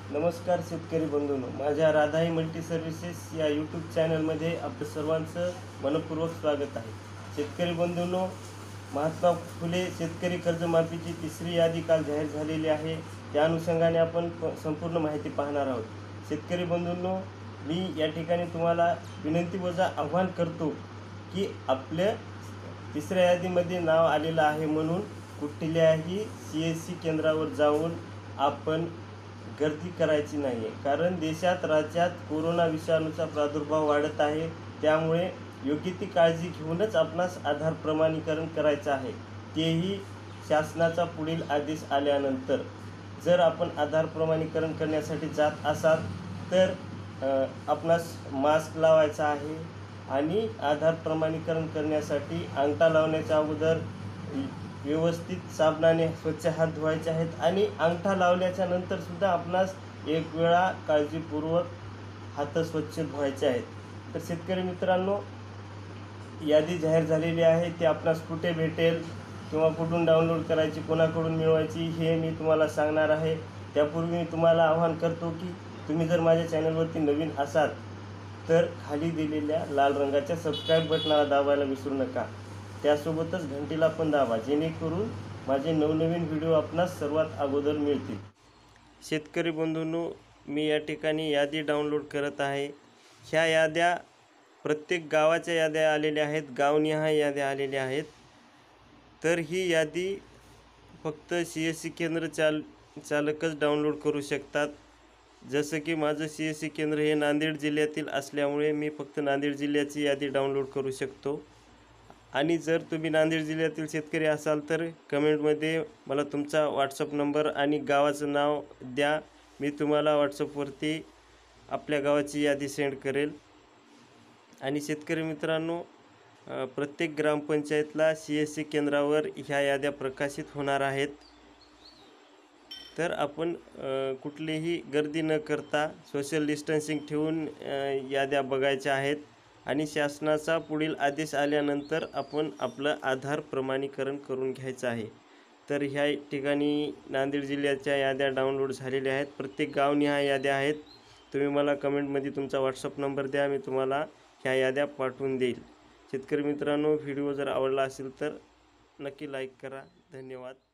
नमस्कार शेतकरी बंधूंनो, माझ्या राधाई मल्टी सर्व्हिसेस या यूट्यूब चॅनलमध्ये आपलं सर्वांचं मनपूर्वक स्वागत आहे. शेतकरी बंधूंनो, महात्मा फुले शेतकरी कर्जमाफीची तिसरी यादी काल जाहीर झालेली आहे. त्या अनुषंगाने आपण संपूर्ण माहिती पाहणार आहोत. शेतकरी बंधूंनो, मी या ठिकाणी तुम्हाला विनंती वजा आव्हान करतो की आपल्या तिसऱ्या यादीमध्ये नाव आलेलं आहे म्हणून कुठल्याही CSC केंद्रावर जाऊन आपण गर्दी करायची नाही आहे. कारण देशात राज्यात कोरोना विषाणूचा प्रादुर्भाव वाढत आहे. त्यामुळे योग्य ती काळजी घेऊनच आपणास आधार प्रमाणीकरण करायचं आहे, तेही शासनाचा पुढील आदेश आल्यानंतर. जर आपण आधार प्रमाणीकरण करण्यासाठी जात असाल तर आपणास मास्क लावायचा आहे आणि आधार प्रमाणीकरण करण्यासाठी अंगठा लावण्याच्या अगोदर व्यवस्थित साबणाने स्वच्छ हात धुवायचे आहेत आणि अंगठा लावल्याच्या नंतरसुद्धा आपणास एक वेळा काळजीपूर्वक हात स्वच्छ धुवायचे आहेत. तर शेतकरी मित्रांनो, यादी जाहीर झालेली आहे. ती आपणास कुठे भेटेल किंवा कुठून डाउनलोड करायची, कोणाकडून मिळवायची हे मी तुम्हाला सांगणार आहे. त्यापूर्वी मी तुम्हाला आवाहन करतो की तुम्ही जर माझ्या चॅनलवरती नवीन असाल तर खाली दिलेल्या लाल रंगाच्या सबस्क्राईब बटनाला दाबायला विसरू नका. त्यासोबतच घंटीला पण दाबा, जेणेकरून माझे नवनवीन व्हिडिओ आपणास सर्वात अगोदर मिळतील. शेतकरी बंधूंनो, मी या ठिकाणी यादी डाउनलोड करत आहे. ह्या याद्या प्रत्येक गावाच्या याद्या आलेल्या आहेत, गावनिहाय याद्या आलेल्या आहेत. तर ही यादी फक्त CSC केंद्र चालकच डाउनलोड करू शकतात. जसं की माझं CSC केंद्र हे नांदेड जिल्ह्यातील असल्यामुळे मी फक्त नांदेड जिल्ह्याची यादी डाउनलोड करू शकतो. आणि जर तुम्ही नांदेड जिल्ह्यातील शेतकरी असाल तर कमेंटमध्ये मला तुमचा व्हॉट्सअप नंबर आणि गावाचं नाव द्या. मी तुम्हाला व्हॉट्सअपवरती आपल्या गावाची यादी सेंड करेल. आणि शेतकरी मित्रांनो, प्रत्येक ग्रामपंचायतला CSC केंद्रावर ह्या याद्या प्रकाशित होणार आहेत. तर आपण कुठलीही गर्दी न करता सोशल डिस्टन्सिंग ठेवून याद्या बघायच्या आहेत. आणि शासनाचा पुढील आदेश आल्यानंतर आपण आपलं आधार प्रमाणीकरण करून घ्यायचं आहे. तर ह्या ठिकाणी नांदेड जिल्ह्याच्या याद्या डाउनलोड झालेल्या आहेत. प्रत्येक गावनिहाय याद्या आहेत. तुम्ही मला कमेंटमध्ये तुमचा व्हॉट्सअप नंबर द्या, मी तुम्हाला ह्या याद्या पाठवून देईल. शेतकरी मित्रांनो, व्हिडिओ जर आवडला असेल तर नक्की लाईक करा. धन्यवाद.